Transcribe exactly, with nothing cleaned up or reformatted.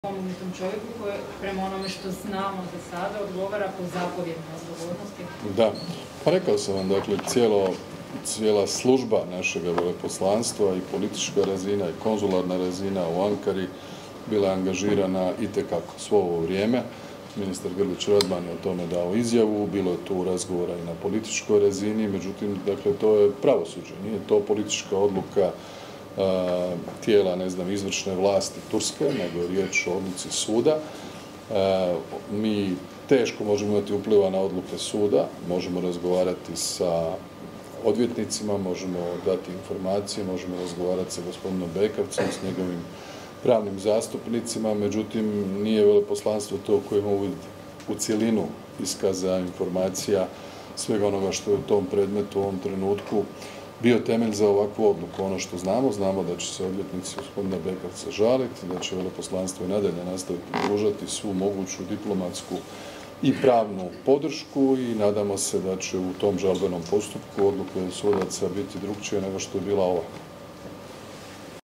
spomenutom čovjeku koji prema onome što znamo za sada odgovara po zapovjednoj odgovornosti? Da, pa rekao sam vam, dakle, cijelo, cijela služba našeg veleposlanstva i politička razina i konzularna razina u Ankari bila je angažirana itekako svo ovo vrijeme. Ministar Gundulićevoj je o tome dao izjavu, bilo je tu razgovora i na političkoj razini, međutim, dakle, to je pravosuđe, nije to politička odluka a, tijela, ne znam, izvršne vlasti Turske, nego je riječ o odluci suda. A, mi teško možemo imati upliva na odluke suda, možemo razgovarati sa odvjetnicima, možemo dati informacije, možemo razgovarati sa gospodinom Bekavcem, s njegovim pravnim zastupnicima, međutim nije veleposlanstvo to koje ima uvid u cjelinu iskaza informacija svega onoga što je u tom predmetu u ovom trenutku bio temelj za ovakvu odluku. Ono što znamo, znamo da će se odvjetnici gospodina Bekavca žaliti, da će veleposlanstvo i nadalje nastaviti pružati svu moguću diplomatsku i pravnu podršku i nadamo se da će u tom žalbenom postupku odluke sudaca biti drukčije nego što je bila ova.